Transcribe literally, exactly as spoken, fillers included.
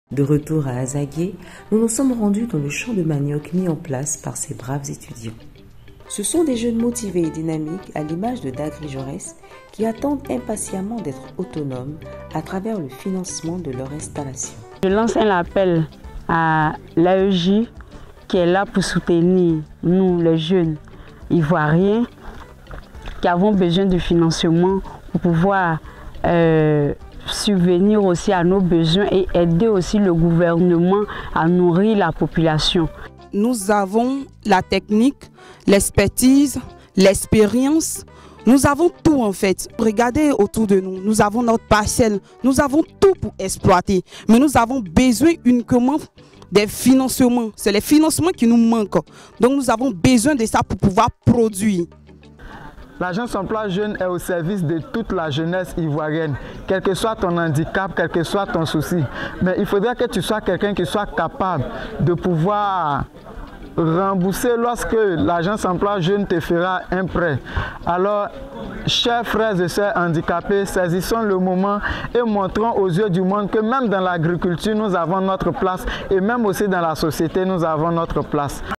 De retour à Azagué, nous nous sommes rendus dans le champ de manioc mis en place par ces braves étudiants. Ce sont des jeunes motivés et dynamiques à l'image de Dagri Jaurès qui attendent impatiemment d'être autonomes à travers le financement de leur installation. Je lance un appel à l'A E J qui est là pour soutenir nous, les jeunes ivoiriens, qui avons besoin de financement pour pouvoir euh, subvenir aussi à nos besoins et aider aussi le gouvernement à nourrir la population. Nous avons la technique, l'expertise, l'expérience. Nous avons tout en fait. Regardez autour de nous. Nous avons notre parcelle. Nous avons tout pour exploiter. Mais nous avons besoin uniquement des financements. C'est les financements qui nous manquent. Donc nous avons besoin de ça pour pouvoir produire. L'agence emploi jeune est au service de toute la jeunesse ivoirienne, quel que soit ton handicap, quel que soit ton souci. Mais il faudrait que tu sois quelqu'un qui soit capable de pouvoir rembourser lorsque l'agence emploi jeune te fera un prêt. Alors, chers frères et sœurs handicapés, saisissons le moment et montrons aux yeux du monde que même dans l'agriculture, nous avons notre place et même aussi dans la société, nous avons notre place.